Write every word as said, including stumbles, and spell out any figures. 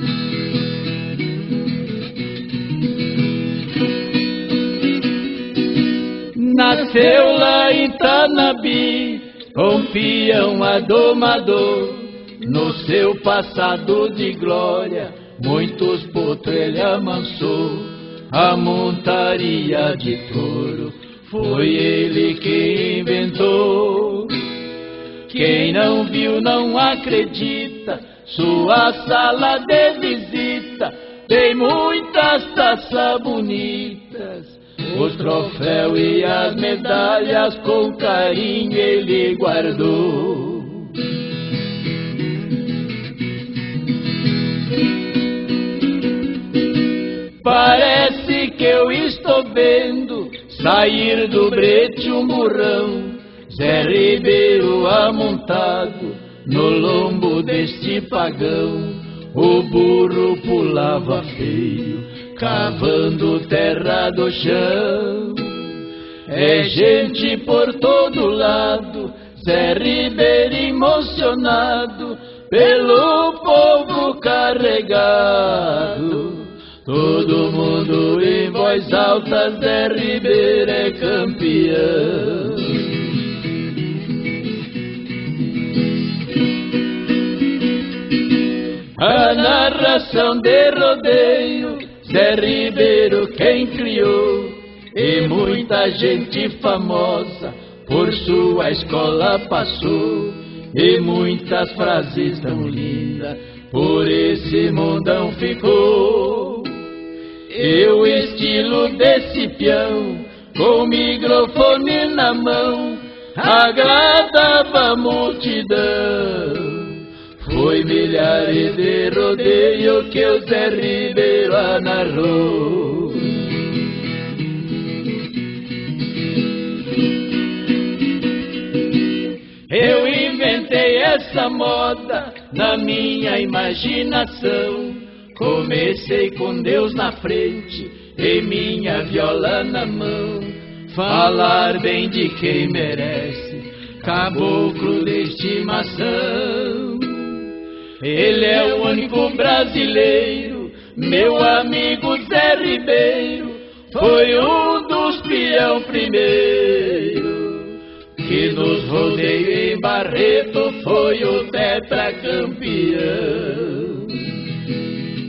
Nasceu lá em Tanabi, um peão adomador. No seu passado de glória, muitos potros ele amansou. A montaria de touro foi ele que inventou. Quem não viu não acredita, sua sala de visita tem muitas taças bonitas. Os troféus e as medalhas com carinho ele guardou. Parece que eu estou vendo sair do brete um burrão, Zé Ribeiro amontado no lombo deste pagão. O burro pulava feio, cavando terra do chão. É gente por todo lado, Zé Ribeiro emocionado pelo povo carregado. Todo mundo em voz alta, Zé Ribeiro é campeão. A narração de rodeio, Zé Ribeiro quem criou, e muita gente famosa por sua escola passou, e muitas frases tão lindas por esse mundão ficou. E o estilo desse peão, com o microfone na mão, agradava a multidão. Foi milhares de rodeio que o Zé Ribeiro narrou. Eu inventei essa moda na minha imaginação. Comecei com Deus na frente e minha viola na mão. Falar bem de quem merece, caboclo de estimação. Ele é o único brasileiro, meu amigo Zé Ribeiro. Foi um dos peão primeiro, que nos rodeio em Barreto foi o tetracampeão.